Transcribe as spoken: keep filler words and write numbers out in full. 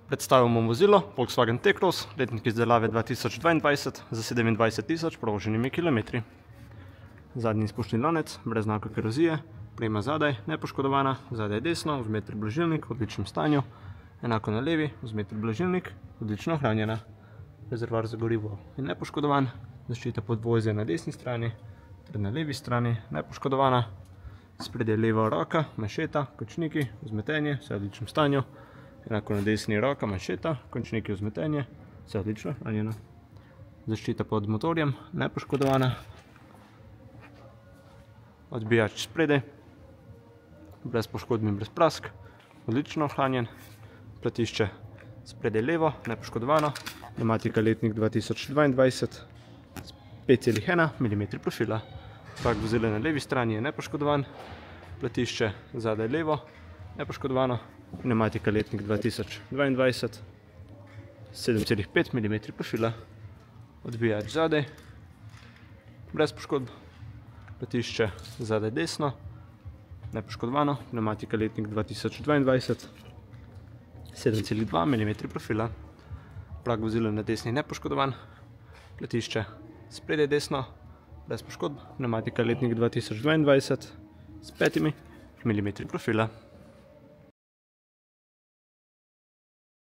Predstavljamo vozilo Volkswagen T-Cross, letnik izdelave dva tisoč dvaindvajset za sedemindvajset tisoč provoženimi kilometri. Zadnji izpušni lonec, brez znaka korozije, oprema zadaj nepoškodovana, zadaj desno, vzmetri blažilnik v odličnem stanju, enako na levi, vzmetri blažilnik, odlično ohranjena. Rezervoar za gorivo je nepoškodovan, zaščita podvozja na desni strani ter na levi strani nepoškodovana. Spredaj leva roka, manšeta, končniki, vzmetenje, vse v odličnem stanju. Enako na desni roka, manšeta, končniki, vzmetenje, vse odlično ohranjeno. Zaščita pod motorjem, nepoškodovana. Odbijač spredaj, brez poškodb in brez prask, odlično ohranjen. Platišče spredaj levo, nepoškodovano. Pnevmatika letnik dva tisoč dvaindvajset, pet celih ena milimetra profila. Prag vozila na levi strani je nepoškodovan. Platišče zadaj levo, nepoškodovano. Pnevmatika letnik dva tisoč dvaindvajset, sedem celih pet milimetra profila. Odbijač zadaj, brez poškodb. Platišče zadaj desno, nepoškodovano. Pnevmatika letnik dva tisoč dvaindvajset, sedem celih dva milimetra profila. Prag vozila na desni nepoškodovan. Platišče spredaj desno, brez poškodb. Pnevmatika letnik dva tisoč dvaindvajset s petimi milimetri profila.